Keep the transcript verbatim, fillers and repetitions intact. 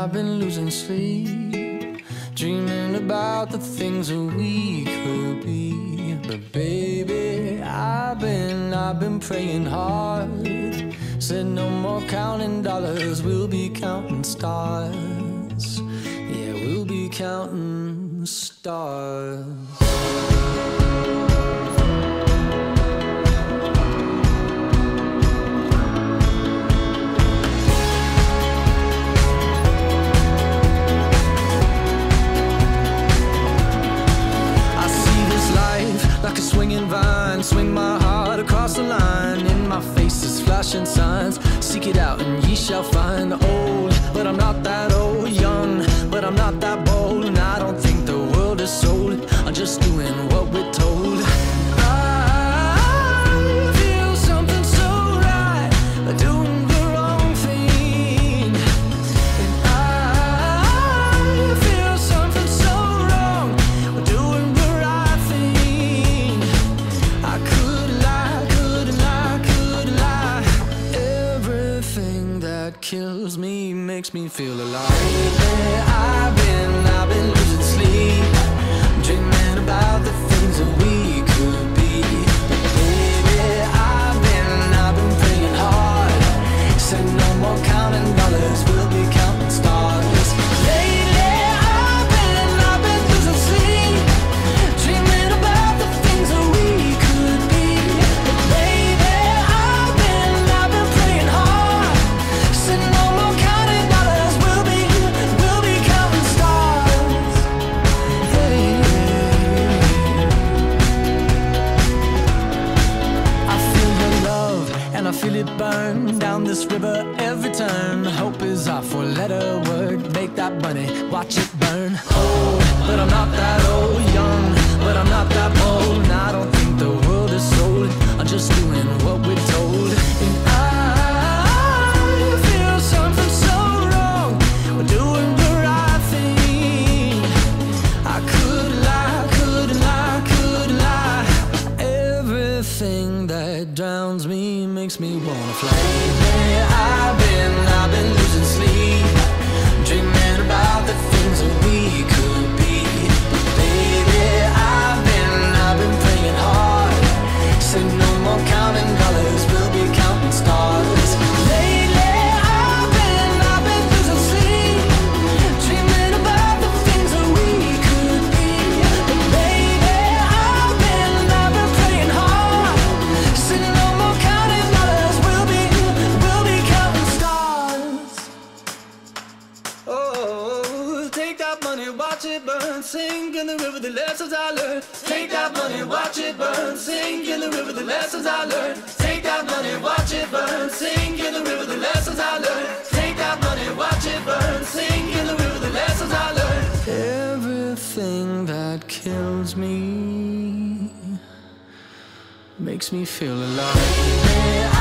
I've been losing sleep, dreaming about the things that we could be. But baby, I've been, I've been praying hard. Said no more counting dollars, we'll be counting stars. Yeah, we'll be counting stars. Like a swinging vine, swing my heart across the line. In my face is flashing signs. Seek it out and ye shall find. Old, but I'm not that old. Young, but I'm not that bold. And I don't think the world is sold. I'm just doing what we're told. I feel something so right, doing the wrong thing. And I feel something so wrong, doing the right thing. I could lie, could lie, could lie. Everything that kills me makes me feel alive. Lately I've been, I've been losing sleep, dreaming about the things that we could be. But baby, I've been, I've been praying hard. Said no more counting dollars, we'll be counting stars. Lately I've been, I've been losing sleep, dreaming about the things that we could be. But baby, I've been, I've been praying hard. Said no more counting dollars, we'll be, we'll be counting stars. Hey. I feel your love and I feel it burn down this river every turn. Hope is our four-letter word. Make that money, watch it burn. Old, but I'm not that old. Young, but I'm not that bold. And I don't think the world is sold. I'm just doing what we're told. And I feel something so wrong, we're doing the right thing. I could lie, could lie, could lie. Everything that drowns me makes me wanna fly. Lately I've been, I've been losing sleep, dreaming about the things that we could be. But baby, I've been, I've been praying hard. Said no more counting dollars, we'll be counting stars. Lately I've been, I've been losing sleep, dreaming about the things that we could be. But baby, I've been, I've been praying hard. Said no more counting dollars, we'll be, we'll be counting stars. Oh, take that money, watch it burn, sink in the river, the lessons I learned. Take that money, watch it burn, sink in the river, the lessons I learned. Take that money, watch it burn, sink in the river, the lessons I learned. Take that money, watch it burn, sink in the river, the lessons I learned. Everything that kills me makes me feel alive.